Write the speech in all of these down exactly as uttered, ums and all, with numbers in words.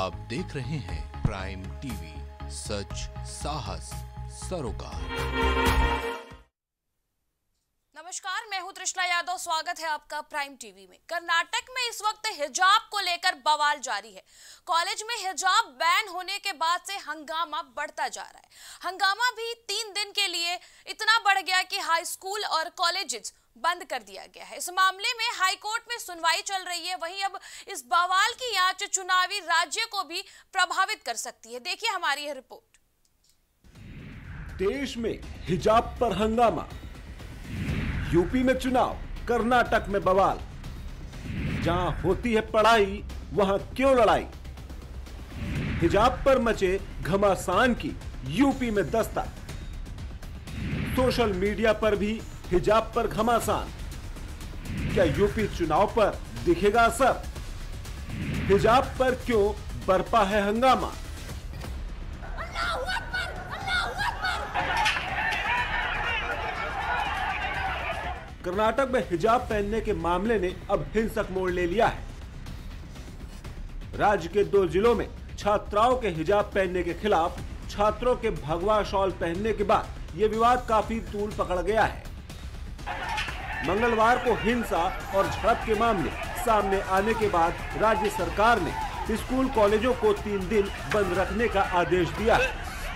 आप देख रहे हैं प्राइम टीवी, सच साहस सरोकार। नमस्कार, मैं हूं तृष्णा यादव। स्वागत है आपका प्राइम टीवी में। कर्नाटक में इस वक्त हिजाब को लेकर बवाल जारी है। कॉलेज में हिजाब बैन होने के बाद से हंगामा बढ़ता जा रहा है। हंगामा भी तीन दिन के लिए इतना बढ़ गया कि हाई स्कूल और कॉलेजेस बंद कर दिया गया है। इस मामले में हाई कोर्ट में सुनवाई चल रही है। वहीं अब इस बवाल की आंच चुनावी राज्य को भी प्रभावित कर सकती है। देखिए हमारी यह रिपोर्ट। देश में हिजाब पर हंगामा, यूपी में चुनाव, कर्नाटक में बवाल। जहां होती है पढ़ाई वहां क्यों लड़ाई। हिजाब पर मचे घमासान की यूपी में दस्तक। सोशल मीडिया पर भी हिजाब पर घमासान। क्या यूपी चुनाव पर दिखेगा असर? हिजाब पर क्यों बरपा है हंगामा? कर्नाटक में हिजाब पहनने के मामले ने अब हिंसक मोड़ ले लिया है। राज्य के दो जिलों में छात्राओं के हिजाब पहनने के खिलाफ छात्रों के भगवा शॉल पहनने के बाद यह विवाद काफी तूल पकड़ गया है। मंगलवार को हिंसा और झड़प के मामले सामने आने के बाद राज्य सरकार ने स्कूल कॉलेजों को तीन दिन बंद रखने का आदेश दिया है।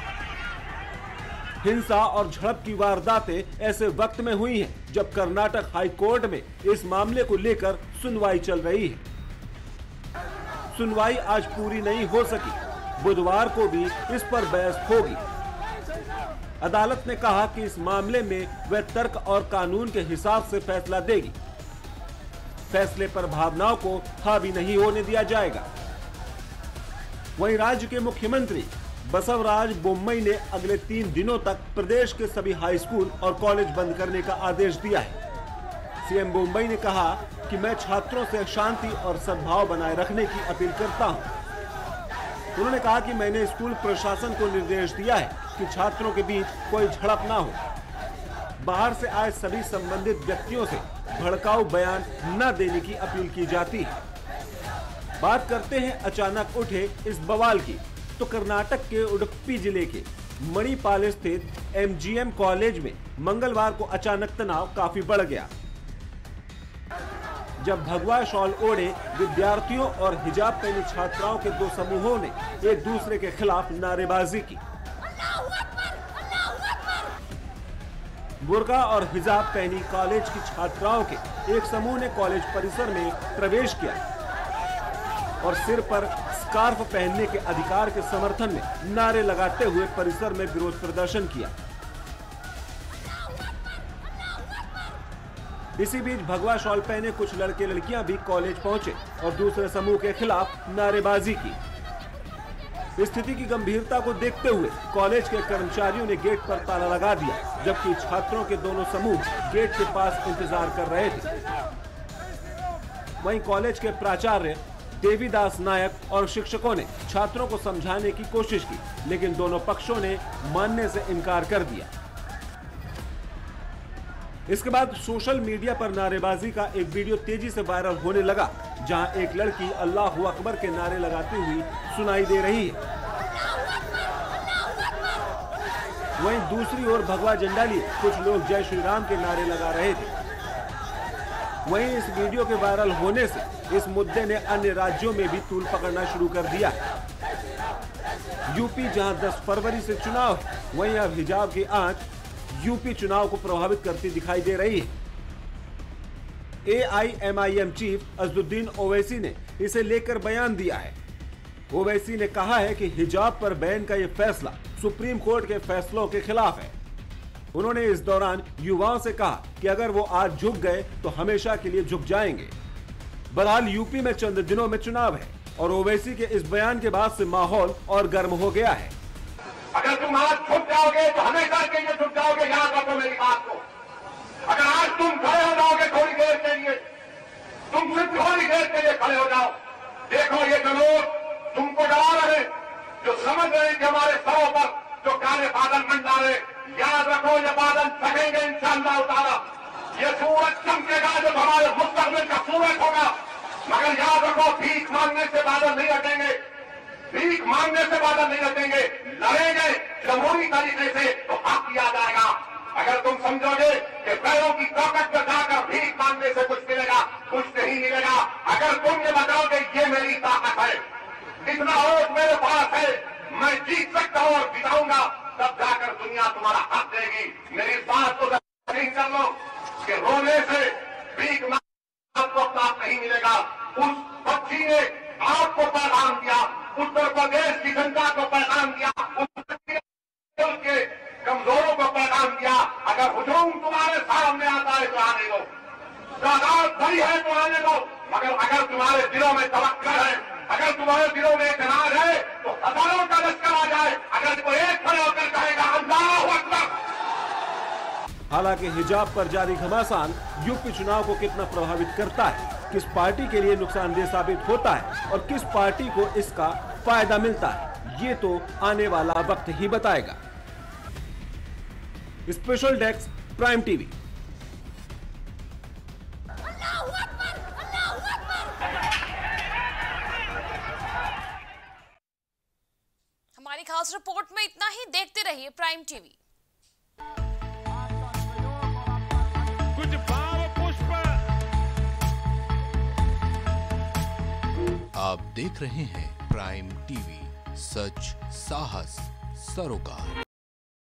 हिंसा और झड़प की वारदातें ऐसे वक्त में हुई हैं जब कर्नाटक हाई कोर्ट में इस मामले को लेकर सुनवाई चल रही है। सुनवाई आज पूरी नहीं हो सकी। बुधवार को भी इस पर बहस होगी। अदालत ने कहा कि इस मामले में वह तर्क और कानून के हिसाब से फैसला देगी। फैसले पर भावनाओं को हावी नहीं होने दिया जाएगा। वहीं राज्य के मुख्यमंत्री बसवराज बोम्मई ने अगले तीन दिनों तक प्रदेश के सभी हाई स्कूल और कॉलेज बंद करने का आदेश दिया है। सीएम बोम्मई ने कहा कि मैं छात्रों से शांति और सद्भाव बनाए रखने की अपील करता हूं। उन्होंने कहा कि मैंने स्कूल प्रशासन को निर्देश दिया है कि छात्रों के बीच कोई झड़प ना हो। बाहर से आए सभी संबंधित व्यक्तियों से भड़काऊ बयान न देने की अपील की जाती है। बात करते हैं अचानक उठे इस बवाल की, तो कर्नाटक के उडुपी जिले के मणिपाल स्थित एमजीएम कॉलेज में मंगलवार को अचानक तनाव काफी बढ़ गया जब भगवा शॉल ओढ़े विद्यार्थियों और हिजाब पहनी छात्राओं के दो समूहों ने एक दूसरे के खिलाफ नारेबाजी की। बुर्का और हिजाब पहनी कॉलेज की छात्राओं के एक समूह ने कॉलेज परिसर में प्रवेश किया और सिर पर स्कार्फ पहनने के अधिकार के समर्थन में नारे लगाते हुए परिसर में विरोध प्रदर्शन किया। इसी बीच भगवा शॉल पहने कुछ लड़के लड़कियां भी कॉलेज पहुंचे और दूसरे समूह के खिलाफ नारेबाजी की। स्थिति की गंभीरता को देखते हुए कॉलेज के कर्मचारियों ने गेट पर ताला लगा दिया, जबकि छात्रों के दोनों समूह गेट के पास इंतजार कर रहे थे। वहीं कॉलेज के प्राचार्य देवीदास नायक और शिक्षकों ने छात्रों को समझाने की कोशिश की, लेकिन दोनों पक्षों ने मानने से इनकार कर दिया। इसके बाद सोशल मीडिया पर नारेबाजी का एक वीडियो तेजी से वायरल होने लगा, जहां एक लड़की अल्लाहू अकबर के नारे लगाती हुई सुनाई दे रही है। वहीं दूसरी ओर भगवा झंडा लिए कुछ लोग जय श्री राम के नारे लगा रहे थे। वहीं इस वीडियो के वायरल होने से इस मुद्दे ने अन्य राज्यों में भी तूल पकड़ना शुरू कर दिया है। यूपी जहां दस फरवरी से चुनाव है, वहीं अब हिजाब की आंच यूपी चुनाव को प्रभावित करती दिखाई दे रही है। एआईएमआईएम चीफ असदुद्दीन ओवैसी ने इसे लेकर बयान दिया है। ओवैसी ने कहा है कि हिजाब पर बैन का यह फैसला सुप्रीम कोर्ट के फैसलों के खिलाफ है। उन्होंने इस दौरान युवाओं से कहा कि अगर वो आज झुक गए तो हमेशा के लिए झुक जाएंगे। बहरहाल यूपी में चंद दिनों में चुनाव है और ओवैसी के इस बयान के बाद से माहौल और गर्म हो गया है। अगर तुम आज छुप जाओगे तो हमेशा के लिए छुप जाओगे। याद रखो मेरी बात को। अगर आज तुम खड़े हो जाओगे थोड़ी देर के लिए, तुम सिर्फ थोड़ी देर के लिए खड़े हो जाओ। देखो ये जो लोग तुमको डरा रहे, जो समझ रहे हैं कि हमारे सरों पर जो काले बादल मंडरा रहे, याद रखो ये बादल फटेंगे इंशाअल्लाह ताला। ये सूरज चमकेगा जो हमारे मुस्तकबिल का सूरज होगा, मगर याद रखो भीख मांगने से बादल नहीं हटेंगे। मांगने से बादल नहीं रखेंगे, लड़ेंगे जमहूरी तरीके से तो हक किया जाएगा। अगर तुम समझोगे कि पैरों की ताकत में जाकर भीख मांगने से कुछ मिलेगा, कुछ नहीं मिलेगा। अगर तुम ये बताओगे ये मेरी ताकत है, इतना वोट मेरे पास है, मैं जीत सकता हूं और जिताऊंगा, तब जाकर दुनिया तुम्हारा हक देगी। मेरी बात को नहीं कर लो कि रोने से भीख मांगने को लाभ नहीं मिलेगा। उस बच्ची ने आपको पैगाम दिया, उत्तर प्रदेश की जनता को पैगाम दिया, उसके कमजोरों को पैगाम दिया। अगर हुजूम तुम्हारे सामने आता है तो आने दो, तादाद बड़ी है तो आने दो, मगर अगर तुम्हारे दिलों में तवक्कुल है, अगर तुम्हारे दिलों में इत्मीनान है तो हजारों का लश्कर आ जाए। अगर कोई एक खड़े होकर कहेगा अल्लाहू अकबर। हालांकि हिजाब पर जारी घमासान यूपी चुनाव को कितना प्रभावित करता है, किस पार्टी के लिए नुकसानदेह साबित होता है और किस पार्टी को इसका फायदा मिलता है, ये तो आने वाला वक्त ही बताएगा। Special desk prime TV. हमारी खास रिपोर्ट में इतना ही। देखते रहिए प्राइम टीवी। कुछ भाव पुष्प। आप देख रहे हैं प्राइम टीवी, सच साहस सरोकार।